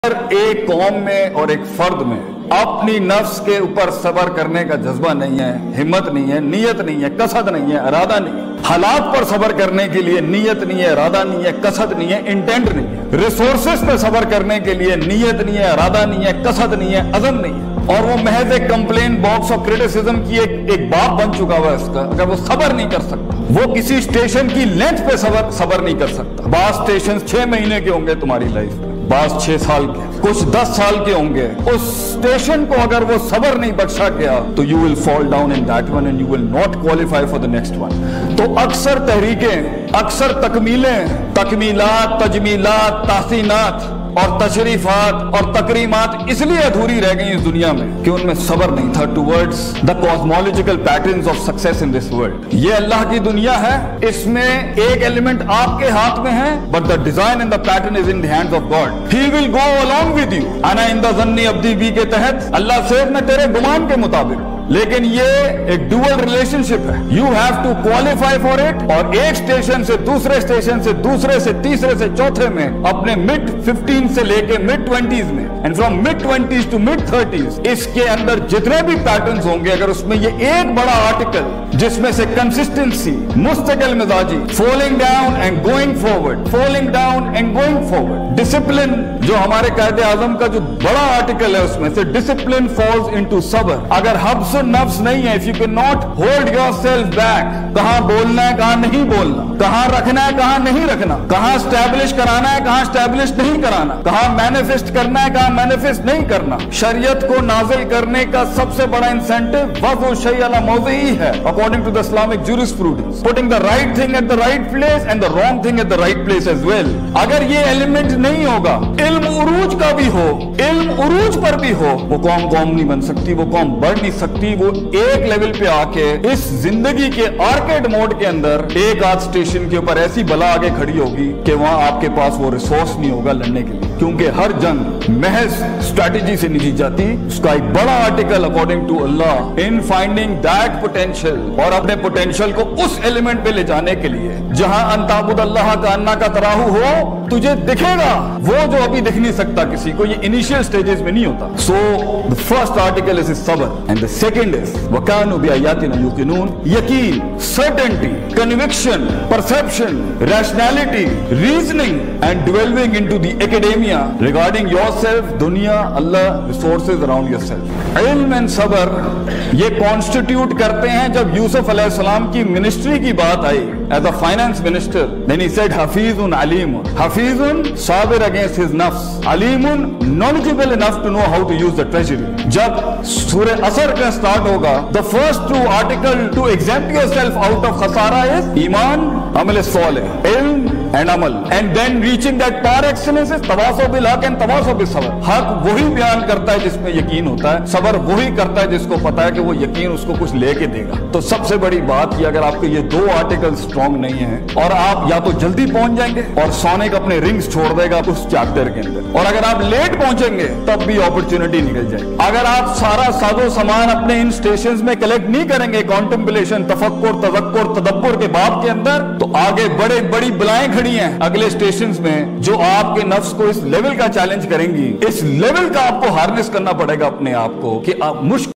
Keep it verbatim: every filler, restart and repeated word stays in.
हर एक कौम में और एक फर्द में अपनी नफ्स के ऊपर सबर करने का जज्बा नहीं है, हिम्मत नहीं है, नीयत नहीं है, कसद नहीं है, इरादा नहीं है। हालात पर सबर करने के लिए नीयत नहीं है, इरादा नहीं है, कसद नहीं है, इंटेंट नहीं है। रिसोर्सेस पे सबर करने के लिए नीयत नहीं है, इरादा नहीं है, कसद नहीं है, अज़म नहीं है। और वो महज एक कंप्लेन बॉक्स ऑफ क्रिटिसिज्म की एक, एक बाप बन चुका हुआ है इसका। अगर वो सबर नहीं कर सकता, वो किसी स्टेशन की लेंथ पे सबर सबर नहीं कर सकता। बास स्टेशन छह महीने के होंगे तुम्हारी लाइफ में, बास छह साल के, कुछ दस साल के होंगे। उस स्टेशन को अगर वो सबर नहीं बख्शा गया तो you will fall down in that one and you will not qualify for the next one. तो अक्सर तहरीकें, अक्सर तकमीलें, तकमीलात, तजमीलात, तासीनात और तशरीफात और तकरीमात इसलिए अधूरी रह गई इस दुनिया में कि उनमें सबर नहीं था towards the cosmological patterns of success in this world. ये अल्लाह की दुनिया है, इसमें एक एलिमेंट आपके हाथ में है, but the design and the pattern is in the hands of God. He will go along with you. अना इन द ज़न्नी अब्दी बी के तहत अल्लाह से मैं तेरे गुमान के मुताबिक। लेकिन ये एक डुअल रिलेशनशिप है, you have to qualify for it. और एक स्टेशन से दूसरे स्टेशन से दूसरे से तीसरे से चौथे में अपने मिड फिफ्टीन से लेके मिड ट्वेंटीज में and from mid twenties to mid thirties इसके अंदर जितने भी पैटर्न्स होंगे, अगर उसमें ये एक बड़ा आर्टिकल जिसमें से कंसिस्टेंसी, मुस्तकिल मिजाजी, falling down and going forward, falling down and going forward, discipline जो हमारे कायदे आजम का जो बड़ा आर्टिकल है उसमें से डिसिप्लिन फॉल्स इनटू सबर। अगर हब्स नफ्स नहीं है, if you can not hold yourself back, कहां बोलना है कहां नहीं बोलना, कहां रखना है कहां नहीं रखना, कहां स्टैब्लिश कराना है कहां स्टैब्लिश नहीं कराना, कहां मैनिफेस्ट करना है कहां मैनिफेस्ट नहीं करना। शरीयत को नाजिल करने का सबसे बड़ा इंसेंटिव वज़्उ शै अला मौज़िही है according to the Islamic jurisprudence, putting the right thing at the right place and the wrong thing at the right place as well. अगर ये एलिमेंट नहीं होगा, इल्म उरूज का भी हो, इल्म उरूज पर भी हो, वो कौम कौम नहीं बन सकती, वो कौम बढ़ नहीं सकती। वो एक लेवल पे आके इस जिंदगी के आर्केड मोड के अंदर एक आध स्टेशन के ऊपर ऐसी बला आगे खड़ी होगी कि वहां आपके पास वो रिसोर्स नहीं होगा लड़ने के लिए, क्योंकि हर जंग महज स्ट्रेटेजी से नहीं जीत जाती। उसका एक बड़ा article according to Allah in finding that potential, और अपने पोटेंशियल को उस एलिमेंट पे ले जाने के लिए जहां अंताबुद अल्लाह का अन्ना का तराहू हो, तुझे दिखेगा वो जो अभी दिख नहीं सकता किसी को। ये इनिशियल स्टेजेस में नहीं होता। So the first article is सबर एंड द सेकंड इज वकानु बिआयातिना युकिनून। यकीन, certainty, conviction, perception, rationality, reasoning and delving into the academia regarding yourself, दुनिया, अल्लाह, रिसोर्सेज अराउंड योरसेल्फ। इल्म एंड सबर ये कॉन्स्टिट्यूट करते हैं। जब यूसुफ अलैहिस्सलाम की मिनिस्ट्री की बात I as a finance minister, then he said हफीजुन अलीमुन, हफीजुन साबिर अगेंस्ट हिज नफ्स, अलीमुन knowledgeable enough to know how to use the treasury. जब सूरह असर का स्टार्ट होगा, the first two article to exempt yourself out of खसारा इज ईमान, अमल सालिह, इल्म एंड अमल, and then reaching that par excellence is तवासो बिल हक एंड तवासो बिस सबर। हक वही बयान करता है जिसमें यकीन होता है, सबर वही करता है जिसको पता है कि वो यकीन उसको कुछ लेके देगा। तो सबसे बड़ी बात ये, अगर आपके ये दो आर्टिकल स्ट्रॉन्ग नहीं है, और आप या तो जल्दी पहुंच जाएंगे और सोनिक अपने रिंग्स छोड़ देगा उस चैप्टर के अंदर, और अगर आप लेट पहुंचेंगे तब भी अपॉर्चुनिटी निकल जाएगी। अगर आप सारा साजो सामान अपने इन स्टेशंस में कलेक्ट नहीं करेंगे, कॉन्टेम्पलेशन, तफक्कुर, तज़क्कुर, तदब्बुर के बाब के अंदर, तो आगे बड़े बड़ी बलाएं खड़ी हैं अगले स्टेशंस में जो आपके नफ्स को इस लेवल का चैलेंज करेंगी। इस लेवल का आपको हार्नेस करना पड़ेगा अपने आप को कि आप मुश्किल